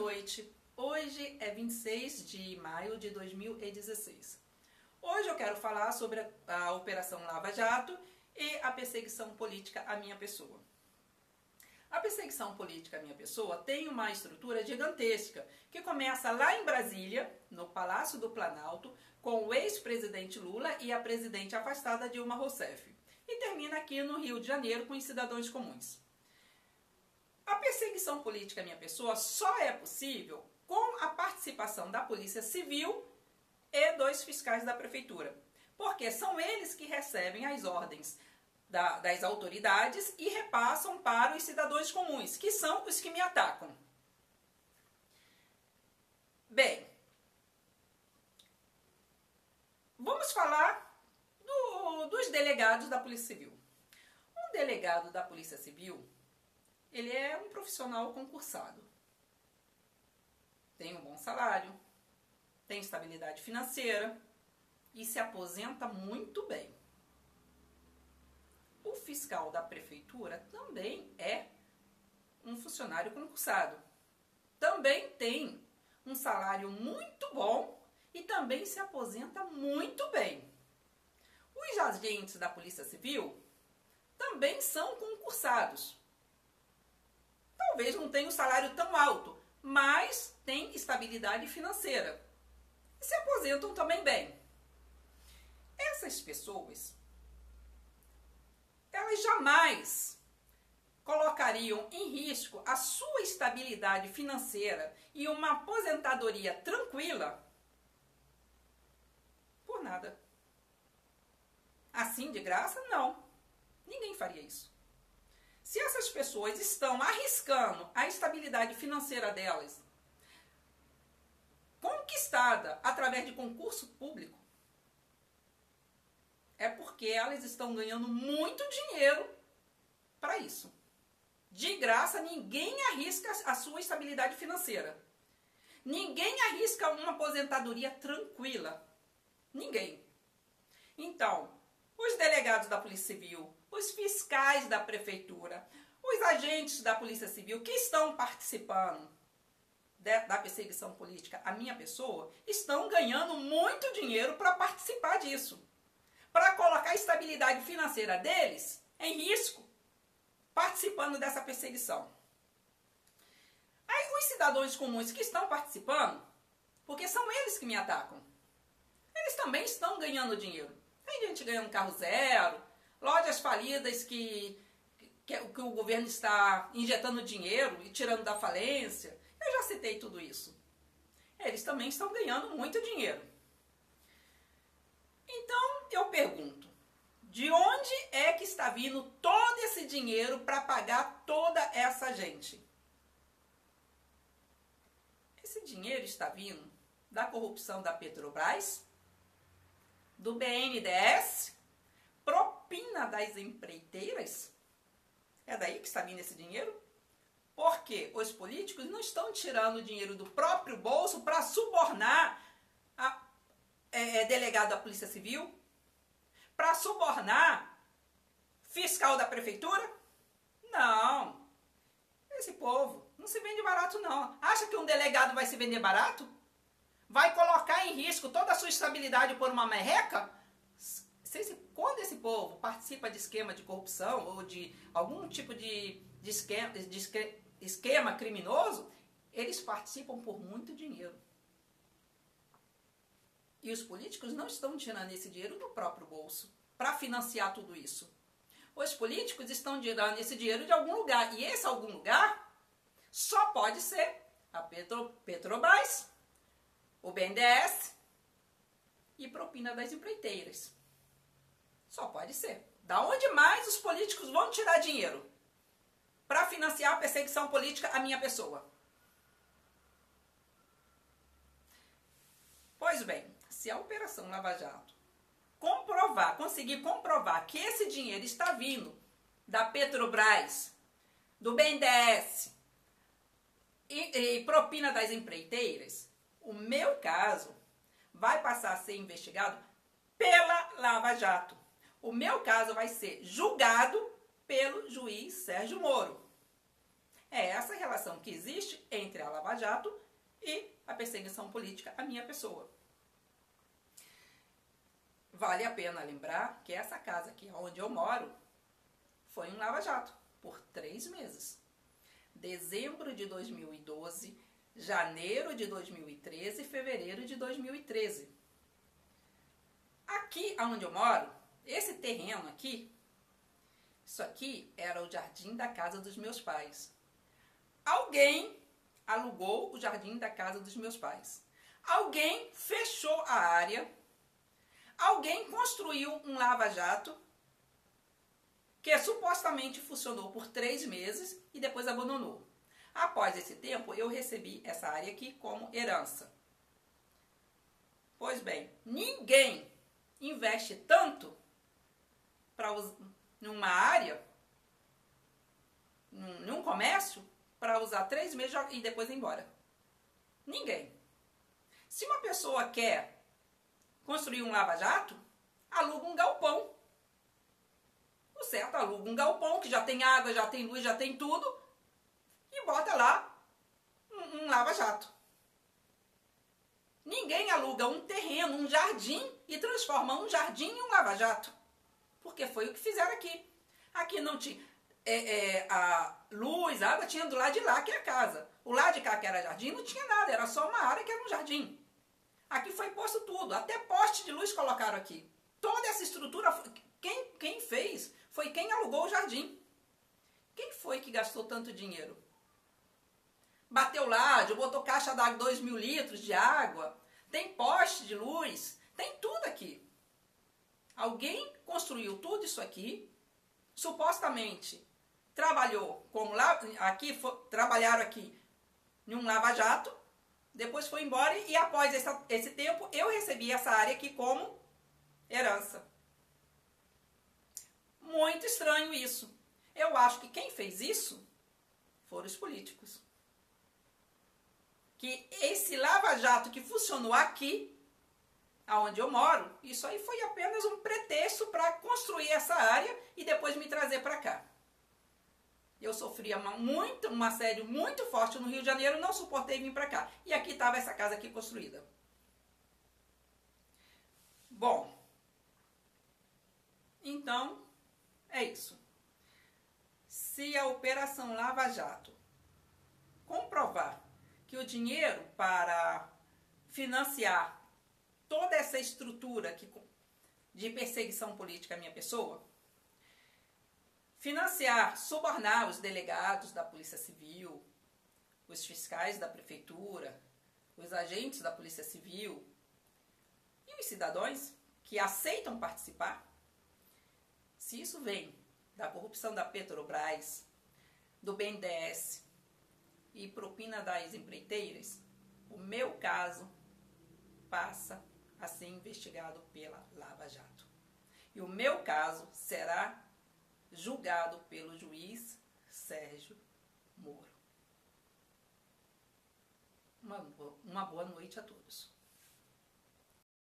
noite. Hoje é 26 de maio de 2016. Hoje eu quero falar sobre a Operação Lava Jato e a perseguição política à minha pessoa. A perseguição política à minha pessoa tem uma estrutura gigantesca, que começa lá em Brasília, no Palácio do Planalto, com o ex-presidente Lula e a presidente afastada Dilma Rousseff, e termina aqui no Rio de Janeiro com os cidadãos comuns. A perseguição política à minha pessoa só é possível com a participação da Polícia Civil e dos fiscais da Prefeitura, porque são eles que recebem as ordens das autoridades e repassam para os cidadãos comuns, que são os que me atacam. Bem, vamos falar dos delegados da Polícia Civil. Um delegado da Polícia Civil, ele é um profissional concursado. Tem um bom salário, tem estabilidade financeira e se aposenta muito bem. O fiscal da prefeitura também é um funcionário concursado. Também tem um salário muito bom e também se aposenta muito bem. Os agentes da Polícia Civil também são concursados. Talvez não tenham um salário tão alto, mas têm estabilidade financeira. E se aposentam também bem. Essas pessoas, elas jamais colocariam em risco a sua estabilidade financeira e uma aposentadoria tranquila por nada. Assim, de graça, não. Ninguém faria isso. Se essas pessoas estão arriscando a estabilidade financeira delas, conquistada através de concurso público, é porque elas estão ganhando muito dinheiro para isso. De graça, ninguém arrisca a sua estabilidade financeira. Ninguém arrisca uma aposentadoria tranquila. Ninguém. Então, os delegados da Polícia Civil, os fiscais da Prefeitura, os agentes da Polícia Civil que estão participando da perseguição política à minha pessoa, estão ganhando muito dinheiro para participar disso. Para colocar a estabilidade financeira deles em risco, participando dessa perseguição. Aí os cidadãos comuns que estão participando, porque são eles que me atacam, eles também estão ganhando dinheiro. Tem gente ganhando carro zero, lojas falidas que o governo está injetando dinheiro e tirando da falência. Eu já citei tudo isso. Eles também estão ganhando muito dinheiro. Então, eu pergunto, de onde é que está vindo todo esse dinheiro para pagar toda essa gente? Esse dinheiro está vindo da corrupção da Petrobras, do BNDES, propina das empreiteiras? É daí que está vindo esse dinheiro? Porque os políticos não estão tirando dinheiro do próprio bolso para subornar delegado da Polícia Civil, para subornar fiscal da prefeitura? Não. Esse povo não se vende barato, não. Acha que um delegado vai se vender barato? Vai colocar em risco toda a sua estabilidade por uma merreca? Quando esse povo participa de esquema de corrupção ou de algum tipo de esquema criminoso, eles participam por muito dinheiro. E os políticos não estão tirando esse dinheiro do próprio bolso para financiar tudo isso. Os políticos estão tirando esse dinheiro de algum lugar. E esse algum lugar só pode ser a Petrobras, o BNDES e propina das empreiteiras. Só pode ser. Da onde mais os políticos vão tirar dinheiro para financiar a perseguição política à minha pessoa? Pois bem, se a Operação Lava Jato conseguir comprovar que esse dinheiro está vindo da Petrobras, do BNDES e propina das empreiteiras, o meu caso vai passar a ser investigado pela Lava Jato. O meu caso vai ser julgado pelo juiz Sérgio Moro. É essa relação que existe entre a Lava Jato e a perseguição política à minha pessoa. Vale a pena lembrar que essa casa aqui onde eu moro foi um Lava Jato por 3 meses. Dezembro de 2012, janeiro de 2013 e fevereiro de 2013. Aqui onde eu moro, esse terreno aqui, isso aqui era o jardim da casa dos meus pais. Alguém alugou o jardim da casa dos meus pais. Alguém fechou a área. Alguém construiu um lava-jato que supostamente funcionou por 3 meses e depois abandonou. Após esse tempo, eu recebi essa área aqui como herança. Pois bem, ninguém investe tanto numa área, num comércio, para usar 3 meses e depois ir embora. Ninguém. Se uma pessoa quer construir um lava-jato, aluga um galpão. O certo, aluga um galpão que já tem água, já tem luz, já tem tudo, e bota lá um lava-jato. Ninguém aluga um terreno, um jardim, e transforma um jardim em um lava-jato. Porque foi o que fizeram aqui. Aqui não tinha a luz, a água tinha do lado de lá, que é a casa. O lado de cá, que era jardim, não tinha nada, era só uma área que era um jardim. Aqui foi posto tudo, até poste de luz colocaram aqui. Toda essa estrutura, quem fez foi quem alugou o jardim. Quem foi que gastou tanto dinheiro? Bateu laje, botou caixa d'água, 2.000 litros de água, tem poste de luz, tem tudo aqui. Alguém construiu tudo isso aqui, supostamente trabalhou como trabalharam aqui em um lava-jato, depois foi embora e após esse tempo eu recebi essa área aqui como herança. Muito estranho isso. Eu acho que quem fez isso foram os políticos. Que esse lava-jato que funcionou aqui, aonde eu moro, isso aí foi apenas um pretexto para construir essa área e depois me trazer para cá. Eu sofria um assédio muito forte no Rio de Janeiro, não suportei vir para cá. E aqui estava essa casa aqui construída. Bom, então é isso. Se a Operação Lava Jato comprovar que o dinheiro para financiar toda essa estrutura de perseguição política à minha pessoa, financiar, subornar os delegados da Polícia Civil, os fiscais da Prefeitura, os agentes da Polícia Civil e os cidadãos que aceitam participar, se isso vem da corrupção da Petrobras, do BNDES e propina das empreiteiras, o meu caso passa a ser investigado pela Lava Jato. E o meu caso será julgado pelo juiz Sérgio Moro. Uma boa noite a todos.